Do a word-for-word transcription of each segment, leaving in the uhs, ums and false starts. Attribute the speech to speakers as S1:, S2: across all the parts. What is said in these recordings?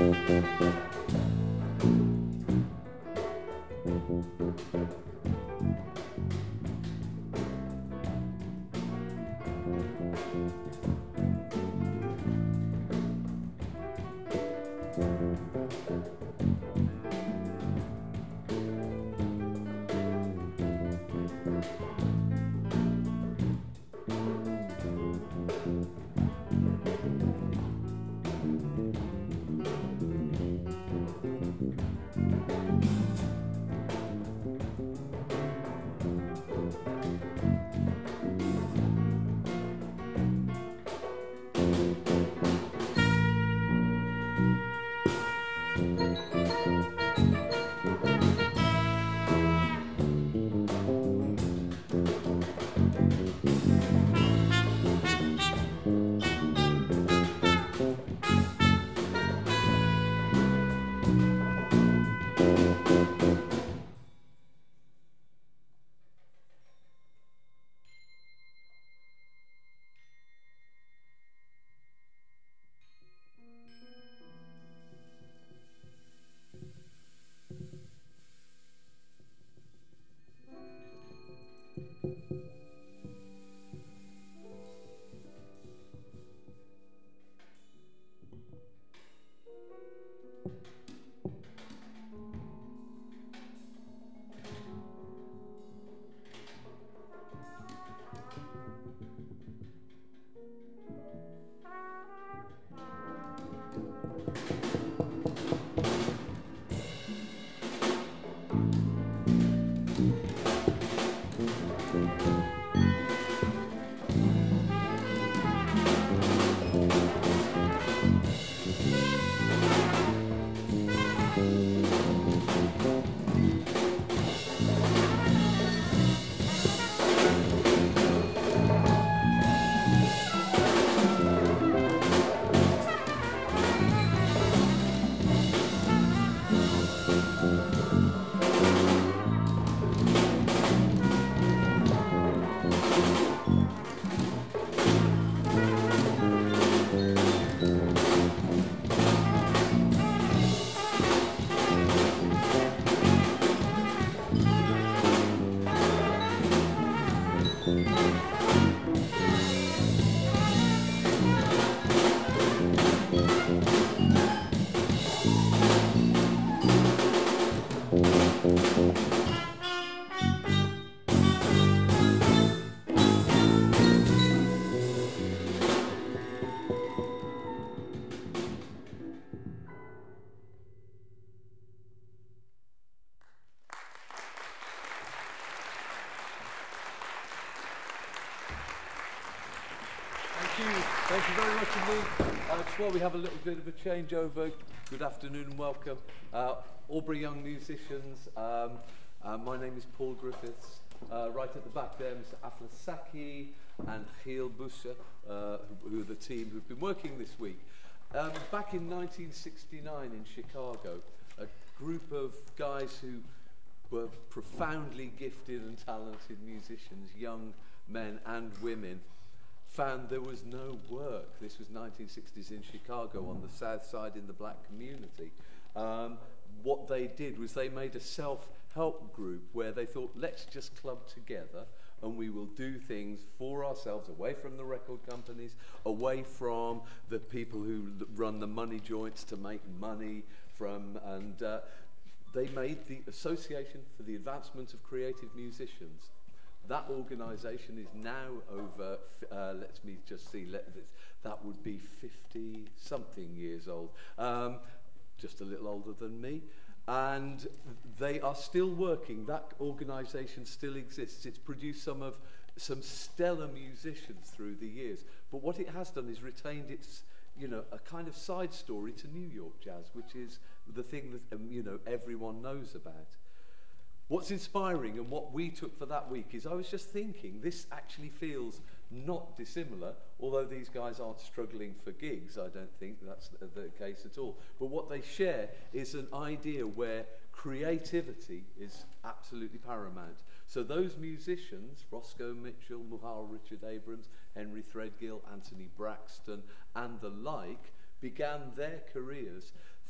S1: Thank you very much indeed. Uh, just while we have a little bit of a changeover, good afternoon and welcome. Uh, Aldeburgh Young Musicians, um, uh, my name is Paul Griffiths. Uh, right at the back there, Mister Aflasaki and Giel Buscher, uh, who are the team who've been working this week. Um, back in nineteen sixty-nine in Chicago, a group of guys who were profoundly gifted and talented musicians, young men and women, found there was no work. This was nineteen sixties in Chicago on the south side in the black community. Um, what they did was they made a self-help group where they thought, let's just club together and we will do things for ourselves, away from the record companies, away from the people who run the money joints to make money from, and uh, they made the Association for the Advancement of Creative Musicians. That organisation is now over, uh, let me just see, let this, that would be fifty something years old, um, just a little older than me, and they are still working. That organisation still exists. It's produced some of some stellar musicians through the years, but what it has done is retained its, you know, a kind of side story to New York jazz, which is the thing that um, you know, everyone knows about. What's inspiring and what we took for that week is I was just thinking, this actually feels not dissimilar, although these guys aren't struggling for gigs. I don't think that's the, the case at all. But what they share is an idea where creativity is absolutely paramount. So those musicians, Roscoe Mitchell, Muhal Richard Abrams, Henry Threadgill, Anthony Braxton, and the like, began their careers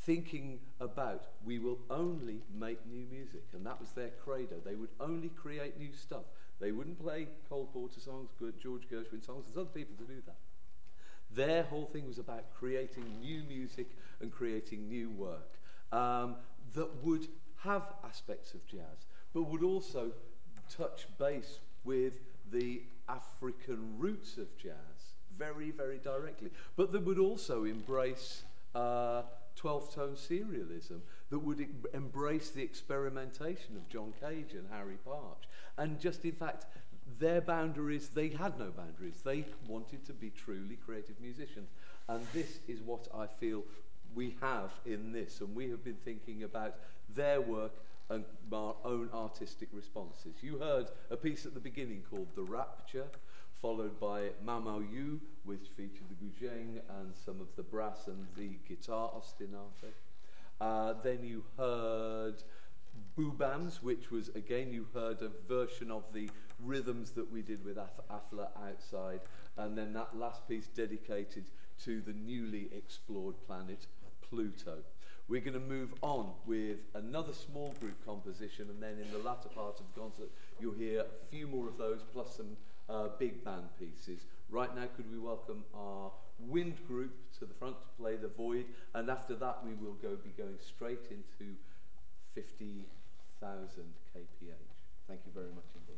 S1: thinking about, we will only make new music, and that was their credo. They would only create new stuff. They wouldn't play Cole Porter songs, George Gershwin songs. There's other people to do that. Their whole thing was about creating new music and creating new work um, that would have aspects of jazz, but would also touch base with the African roots of jazz very, very directly. But that would also embrace uh, twelve-tone serialism, that would e embrace the experimentation of John Cage and Harry Partch. And just, in fact, their boundaries, they had no boundaries. They wanted to be truly creative musicians. And this is what I feel we have in this. And we have been thinking about their work and our own artistic responses. You heard a piece at the beginning called The Rapture, followed by Mamau Yu, which featured the guzheng and some of the brass and the guitar ostinato. Uh, then you heard Boobams, which was, again, you heard a version of the rhythms that we did with Af Afla Outside, and then that last piece dedicated to the newly explored planet Pluto. We're going to move on with another small group composition, and then in the latter part of the concert you'll hear a few more of those, plus some uh, big band pieces. Right now, could we welcome our wind group to the front to play The Void, and after that we will go be going straight into fifty thousand K P H. Thank you very much indeed.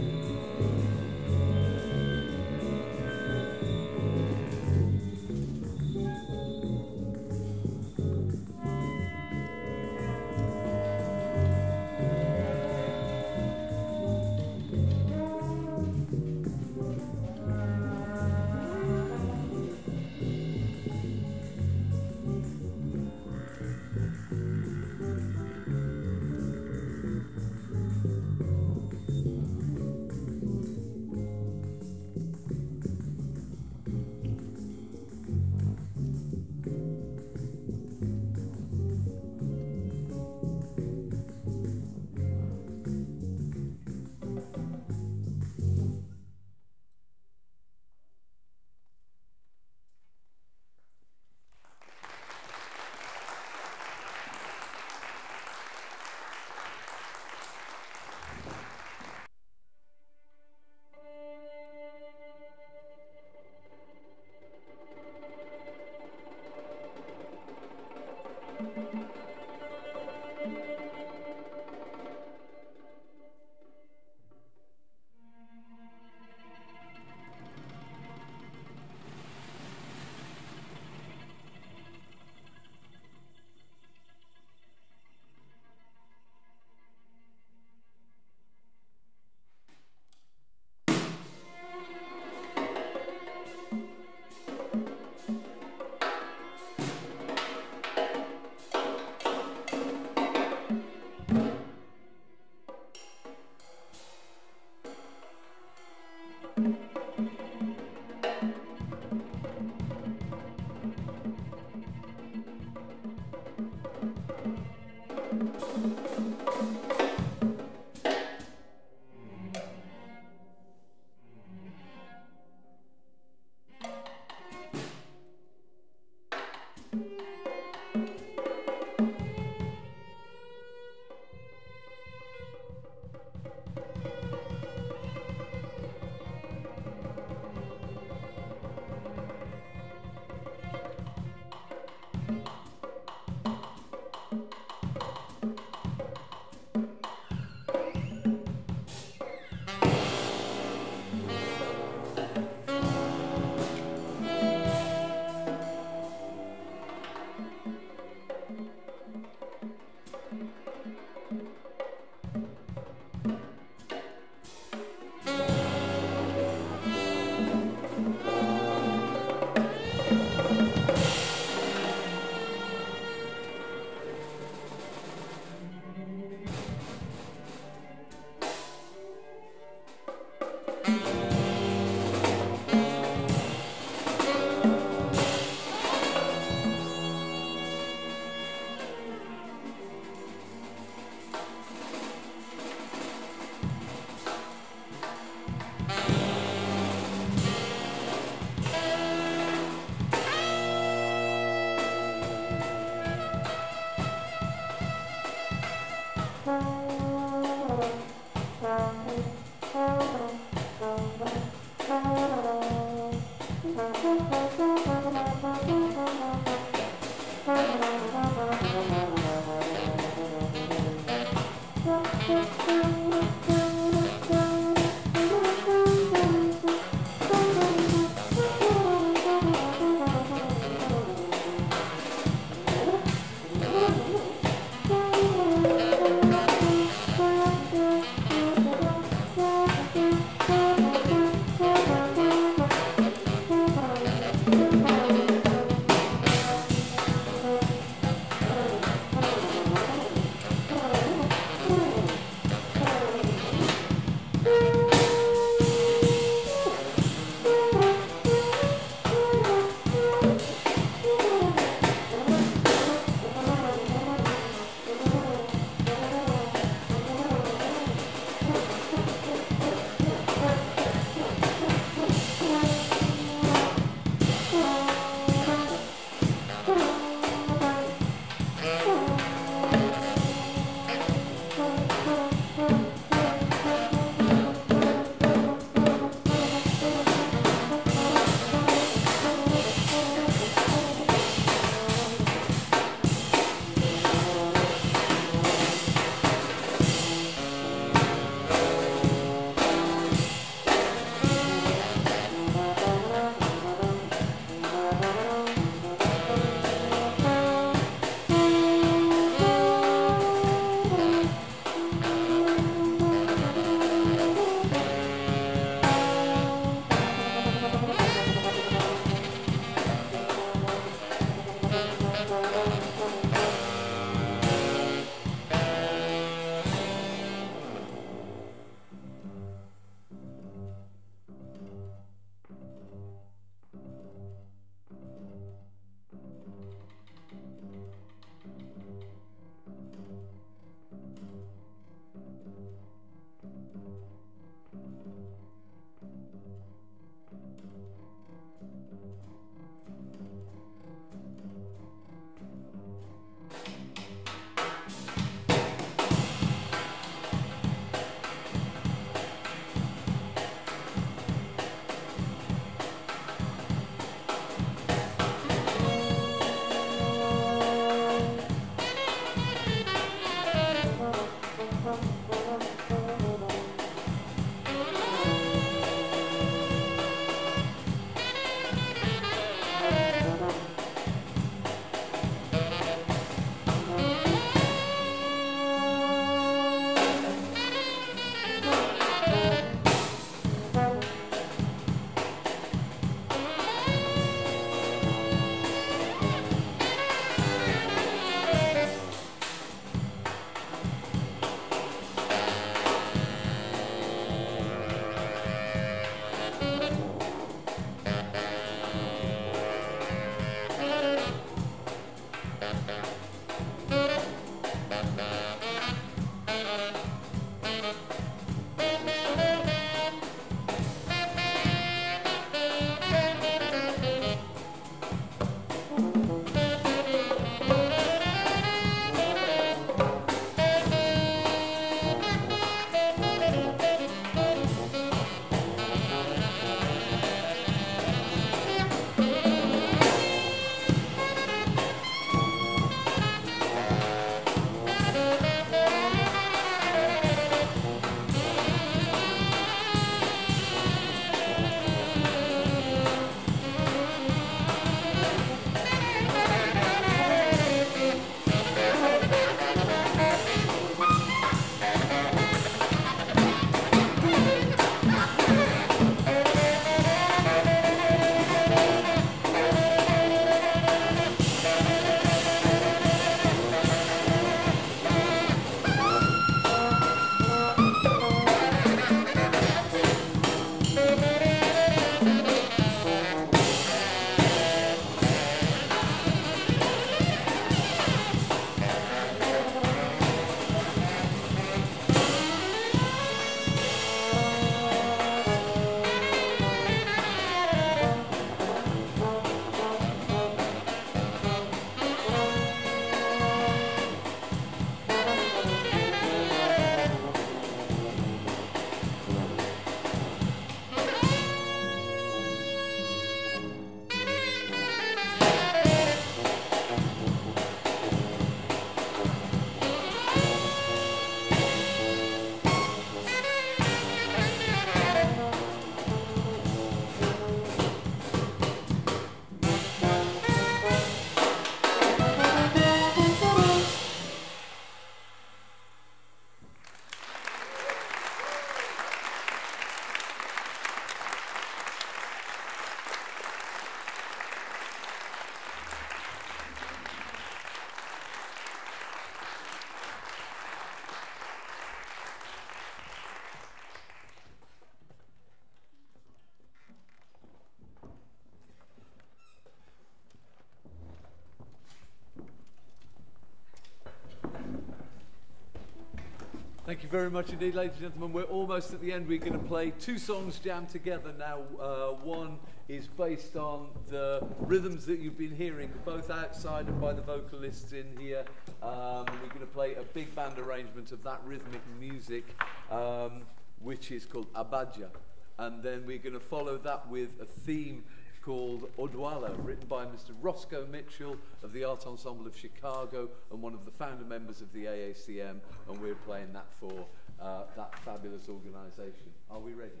S1: Thank you very much indeed, ladies and gentlemen. We're almost at the end. We're going to play two songs jammed together now. Uh, one is based on the rhythms that you've been hearing, both outside and by the vocalists in here. Um, we're going to play a big band arrangement of that rhythmic music, um, which is called Abadja. And then we're going to follow that with a theme called Odwalla, written by Mister Roscoe Mitchell of the Art Ensemble of Chicago and one of the founder members of the A A C M, and we're playing that for uh, that fabulous organisation. Are we ready?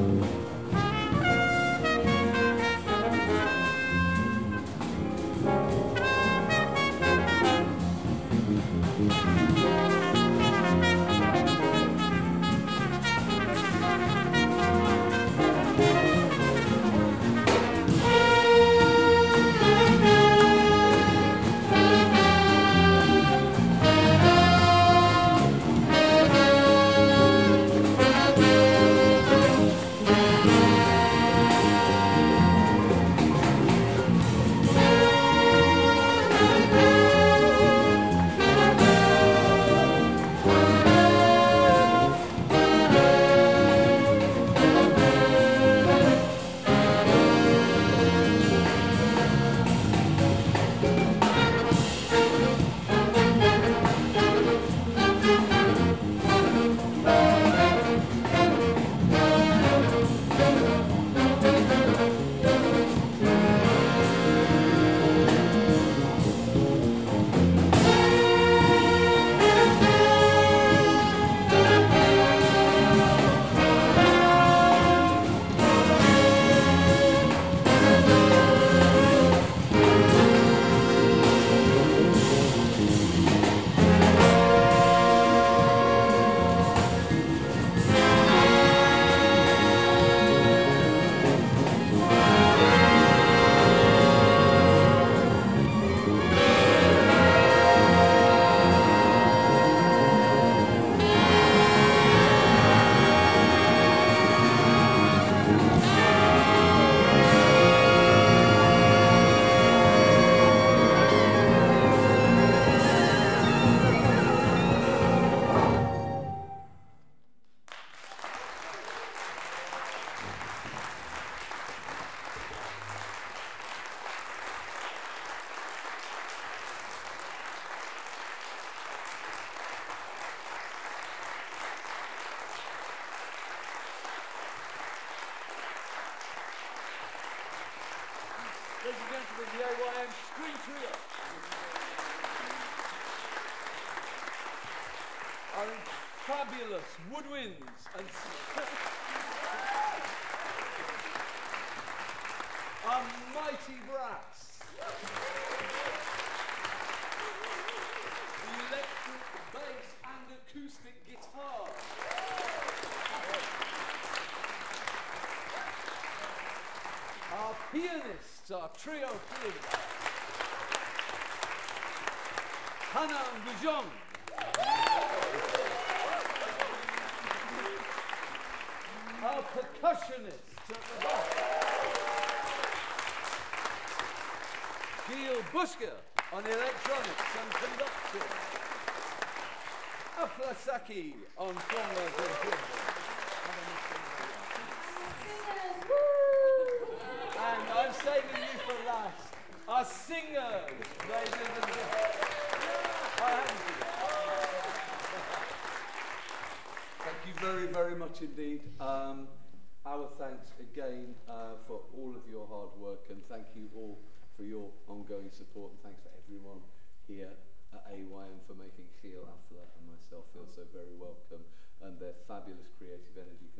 S1: Ladies and gentlemen, the A Y M String Trio are in fabulous woodwinds and a mighty brass, electric bass and acoustic guitar. Our pianists, our trio pianists, Hannah and Gujon. Our percussionists at the back, Gil Busker on electronics and conduction, Aflasaki on flongers and drums. And I'm saving you for last. Our singers, ladies and gentlemen. Thank you very, very much indeed. Um, our thanks again uh, for all of your hard work, and thank you all for your ongoing support, and thanks for everyone here at A Y M for making Gil, Afla and myself feel so very welcome, and their fabulous creative energy